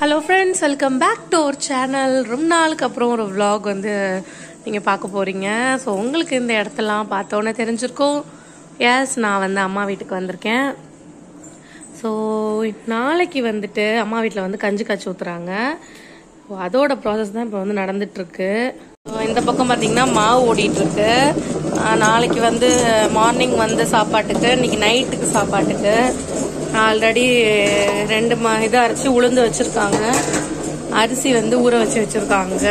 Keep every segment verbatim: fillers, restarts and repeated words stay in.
Hello friends, welcome back to our channel. ரொம்ப நாளுக்கு அப்புறம் ஒரு விலாக் வந்து நீங்கள் பார்க்க போகிறீங்க. ஸோ உங்களுக்கு இந்த இடத்தெல்லாம் பார்த்தோன்னே தெரிஞ்சிருக்கும். எஸ், நான் வந்து அம்மா வீட்டுக்கு வந்திருக்கேன். ஸோ நாளைக்கு வந்துட்டு அம்மா வீட்டில் வந்து கஞ்சி காய்ச்சி ஊற்றுறாங்க. ஸோ அதோட ப்ராசஸ் தான் இப்போ வந்து நடந்துட்டுருக்கு. இந்த பக்கம் பார்த்தீங்கன்னா மாவு ஓடிட்டுருக்கு. நாளைக்கு வந்து மார்னிங் வந்து சாப்பாட்டுக்கு, இன்னைக்கு நைட்டுக்கு சாப்பாட்டுக்கு ஆல்ரெடி ரெண்டு மா இதை அரைச்சி உளுந்து வச்சுருக்காங்க. அரிசி வந்து ஊற வச்சு வச்சுருக்காங்க.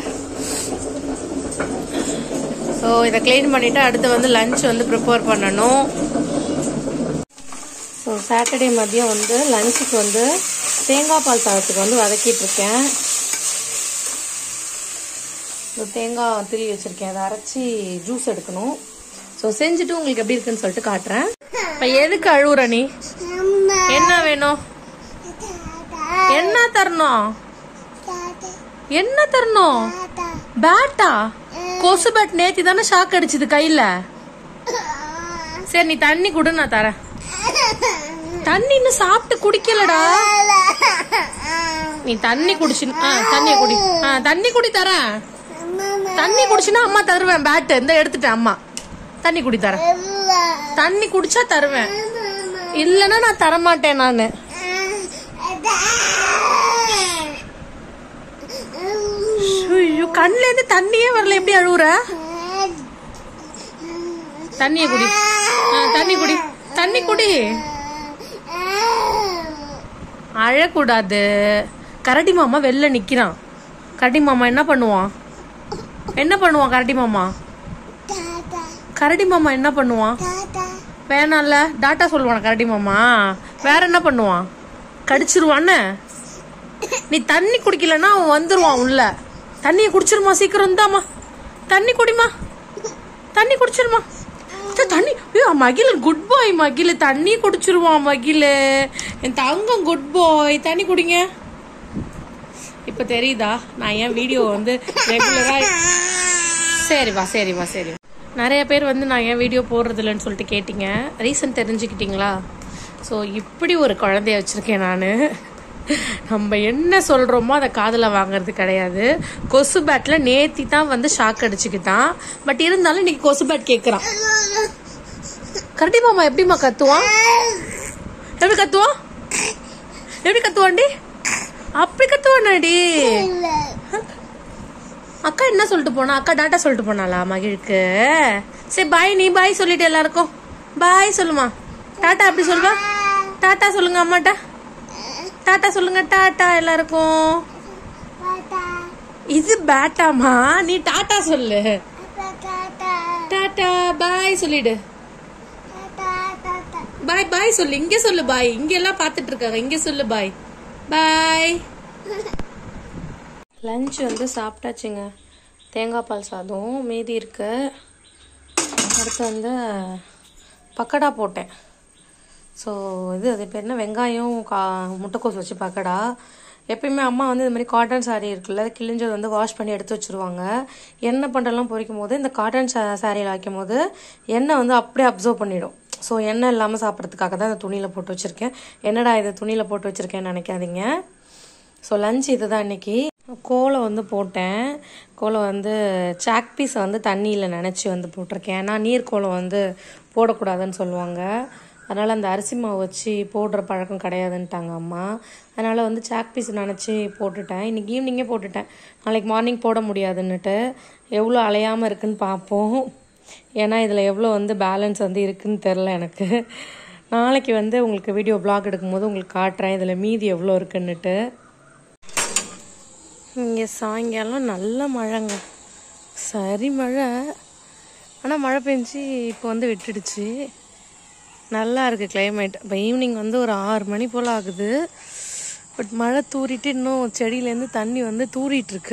ஸோ இதை க்ளீன் பண்ணிவிட்டு அடுத்து வந்து லஞ்ச் வந்து ப்ரிப்பேர் பண்ணணும். ஸோ சாட்டர்டே மதியம் வந்து லஞ்சுக்கு வந்து தேங்காய் பால் சாதத்துக்கு வந்து வதக்கிட்டு இருக்கேன். தேங்காய் திரி வச்சிருக்கேன், அதை அரைச்சி ஜூஸ் எடுக்கணும். ஸோ செஞ்சுட்டு உங்களுக்கு எப்படி இருக்குன்னு சொல்லிட்டு காட்டுறேன். இப்போ எதுக்கு அழுவுற நீ? என்ன வேணும்? என்ன தரணும்? என்ன தரணும்? பேட்டா? கொசு பேட் நேத்தி தானே ஷாக் அடிச்சுது கையில. சரி, நீ தண்ணி குடு, நான் தரேன். தண்ணி இன்னும் சாப்பிட்டு குடிக்கலடா. நீ தண்ணி குடிச்சு தண்ணிய குடி. தண்ணி குடி தரேன். தண்ணி குடிச்சுன்னா அம்மா தருவேன். பேட்டு இந்த எடுத்துட்டேன். அம்மா தண்ணி குடி தரேன். தண்ணி குடிச்சா தருவேன், இல்லன்னா நான் தரமாட்டேன். நானு கண்ணுல இருந்து தண்ணியே வரல, எப்படி அழுவுற? தண்ணிய குடி. தண்ணி குடி. தண்ணி குடி. அழக்கூடாது. கரடி மாமா வெளில நிக்கிறான். கரடி மாமா என்ன பண்ணுவான்? என்ன பண்ணுவான் கரடி மாமா? கரடி மாமா என்ன பண்ணுவான்? வேணாம்ல, டாட்டா சொல்லுவான் கரடி மாமா. வேற என்ன பண்ணுவான்? கடிச்சிருவான்னு. நீ தண்ணி குடிக்கலன்னா அவன் வந்துருவான் உள்ள. தண்ணியை குடிச்சிருமா? சீக்கிரம் தாமா, தண்ணி குடிமா. தண்ணி குடிச்சிருமா. தண்ணி. மகிழ் குட் பாய். மகிழ் தண்ணி குடிச்சிருவான். மகிழ் என் தங்கம் குட் பாய். தண்ணி குடிங்க. இப்ப தெரியுதா நான் ஏன் வீடியோ வந்து ரெகுலரா? சரிவா சரிவா சரி. நிறைய பேர் வந்து நான் ஏன் வீடியோ போடுறது இல்லைன்னு சொல்லிட்டு கேட்டீங்க. ரீசன் தெரிஞ்சுக்கிட்டீங்களா? ஸோ இப்படி ஒரு குழந்தைய வச்சிருக்கேன் நான். நம்ம என்ன சொல்றோமோ அதை காதில் வாங்கறது கிடையாது. கொசு பேட்ல நேத்தி தான் வந்து ஷாக் அடிச்சுக்கிட்டான். பட் இருந்தாலும் இன்னைக்கு கொசு பேட் கேட்குறான். கரடி மாமா எப்படிமா கத்துவான்? எப்படி கத்துவான்? எப்படி கத்துவான்டி? அப்படி கத்துவானாடி? அக்கா என்ன சொல்லிட்டு போனா? அக்கா டாட்டா சொல்லிட்டு போனாளா மகிழுக்கு? சரி பாய். நீ பாய் சொல்லிட்டு எல்லாருக்கும் பாய் சொல்லுமா. டாட்டா அப்படி சொல்லுவா. டாட்டா சொல்லுங்க அம்மாட்டா. டாட்டா சொல்லுங்க. டாட்டா எல்லாருக்கும். இது பேட்டாமா, நீ டாட்டா சொல்லு. டாட்டா பாய் சொல்லிடு. பாய் பாய் சொல்லு. இங்க சொல்லு பாய். இங்க எல்லாம் பாத்துட்டு இருக்காங்க. இங்க சொல்லு பாய் பாய். லஞ்ச் வந்து சாப்பிட்டாச்சுங்க. தேங்காய் பால் சாதம் மீதி இருக்கு. அடுத்து வந்து பக்கடா போட்டேன். ஸோ இது அது பேர் என்ன, வெங்காயம் கா முட்டைக்கோஸ் வச்சு பக்கடா. எப்பயுமே அம்மா வந்து இது மாதிரி காட்டன் சாரீ இருக்குல்ல, கிழிஞ்சது வந்து வாஷ் பண்ணி எடுத்து வச்சுருவாங்க. எண்ணெய் பண்டெல்லாம் பொரிக்கும் போது இந்த காட்டன் சா சாரியில் வைக்கும் போது எண்ணெய் வந்து அப்படியே அப்சர்வ் பண்ணிடும். ஸோ எண்ணெய் இல்லாமல் சாப்பிட்றதுக்காக தான் இந்த துணியில் போட்டு வச்சுருக்கேன். என்னடா இது துணியில் போட்டு வச்சுருக்கேன்னு நினைக்காதீங்க. ஸோ லஞ்ச் இது தான் இன்றைக்கி. கோலை வந்து போட்டேன். கோலை வந்து சாக் பீஸை வந்து தண்ணியில் நினச்சி வந்து போட்டிருக்கேன். ஏன்னா நீர் கோலை வந்து போடக்கூடாதுன்னு சொல்லுவாங்க. அதனால் அந்த அரிசி மாவு வச்சு போடுற பழக்கம் கிடையாதுன்ட்டாங்க அம்மா. அதனால் வந்து சாக் பீஸ் நினச்சி போட்டுட்டேன். இன்றைக்கி ஈவினிங்கே போட்டுட்டேன், நாளைக்கு மார்னிங் போட முடியாதுன்னுட்டு. எவ்வளோ அலையாமல் இருக்குன்னு பார்ப்போம். ஏன்னா இதில் எவ்வளோ வந்து பேலன்ஸ் வந்து இருக்குதுன்னு தெரில எனக்கு. நாளைக்கு வந்து உங்களுக்கு வீடியோ ப்ளாக் எடுக்கும்போது உங்களுக்கு காட்டுறேன் இதில் மீதி எவ்வளோ இருக்குன்னுட்டு. இங்கே சாயங்காலம் நல்ல மழைங்க, சரி மழை. ஆனால் மழை பெஞ்சு இப்போ வந்து விட்டுடுச்சு. நல்லா இருக்குது கிளைமேட். இப்போ ஈவினிங் வந்து ஒரு ஆறு மணி போல் ஆகுது. பட் மழை தூரிட்டு இன்னும் செடியிலேருந்து தண்ணி வந்து தூரிட்டுருக்கு.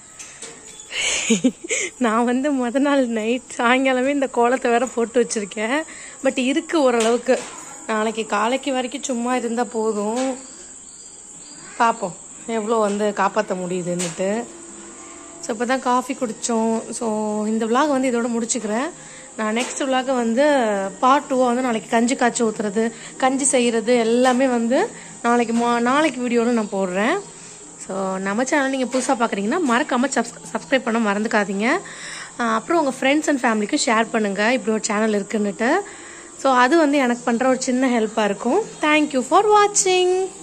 நான் வந்து முத நாள் நைட் சாயங்காலமே இந்த கோலத்தை வேற போட்டு வச்சுருக்கேன். பட் இருக்குது ஓரளவுக்கு. நாளைக்கு காலைக்கு வரைக்கும் சும்மா இருந்தால் போதும். பார்ப்போம் எவ்வளோ வந்து காப்பாற்ற முடியுதுன்னுட்டு. ஸோ இப்போ தான் காஃபி குடித்தோம். ஸோ இந்த விலாக் வந்து இதோட முடிச்சுக்கிறேன். நான் நெக்ஸ்ட் விலாக வந்து பார்ட் டூவாக வந்து நாளைக்கு கஞ்சி காய்ச்சி ஊற்றுறது, கஞ்சி செய்கிறது எல்லாமே வந்து நாளைக்கு மா நாளைக்கு வீடியோவில் நான் போடுறேன். ஸோ நம்ம சேனல் நீங்கள் புதுசாக பார்க்குறீங்கன்னா மறக்காமல் சப்ஸ் சப்ஸ்கிரைப் பண்ண மறந்துக்காதீங்க. அப்புறம் உங்கள் ஃப்ரெண்ட்ஸ் அண்ட் ஃபேமிலிக்கு ஷேர் பண்ணுங்கள் இப்படி ஒரு சேனல் இருக்குன்னுட்டு. ஸோ அது வந்து எனக்கு பண்ணுற ஒரு சின்ன ஹெல்ப்பாக இருக்கும். தேங்க்யூ ஃபார் வாட்சிங்.